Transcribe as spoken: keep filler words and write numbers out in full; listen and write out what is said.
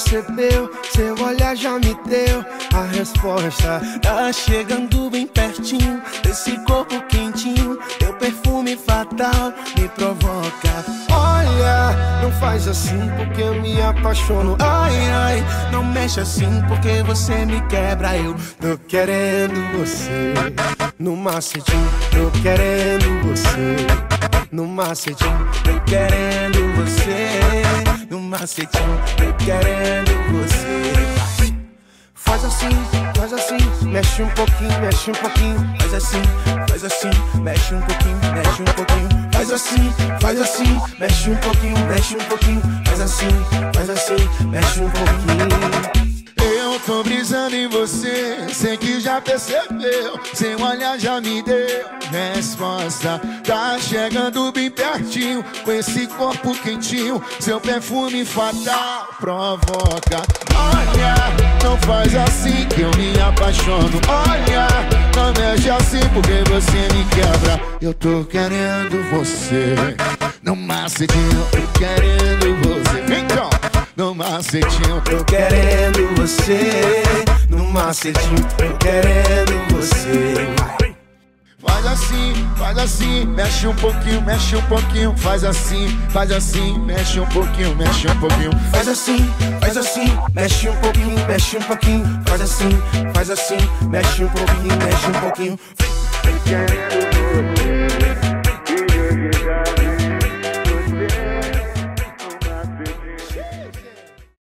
percebeu, seu olhar já me deu a resposta. Tá chegando bem pertinho, esse corpo quentinho, teu perfume fatal me provoca. Olha, não faz assim porque eu me apaixono. Ai, ai, não mexe assim porque você me quebra. Eu tô querendo você no macetinho, tô querendo você no macetinho, tô querendo você no macetinho, tô querendo você. Faz assim, faz assim, mexe um pouquinho, mexe um pouquinho. Faz assim, faz assim, mexe um pouquinho, mexe um pouquinho. Faz assim, faz assim, mexe um pouquinho, mexe um pouquinho. Faz assim, faz assim, mexe um pouquinho. Eu tô brisando em você, sei que já percebeu, seu olhar já me deu resposta. Tá chegando bem pertinho, com esse corpo quentinho, seu perfume fatal provoca. Olha, não faz assim que eu me apaixono. Olha, não mexe assim porque você me quebra. Eu tô querendo você no macetinho, tô querendo você. Vem cá. No macetinho, tô querendo você. No macetinho, tô querendo você. Faz assim, faz assim, mexe um pouquinho, mexe um pouquinho. Faz assim, faz assim, mexe um pouquinho, mexe um pouquinho. Faz assim, faz assim, mexe um pouquinho, mexe um pouquinho. Faz assim, faz assim, mexe um pouquinho, mexe um pouquinho.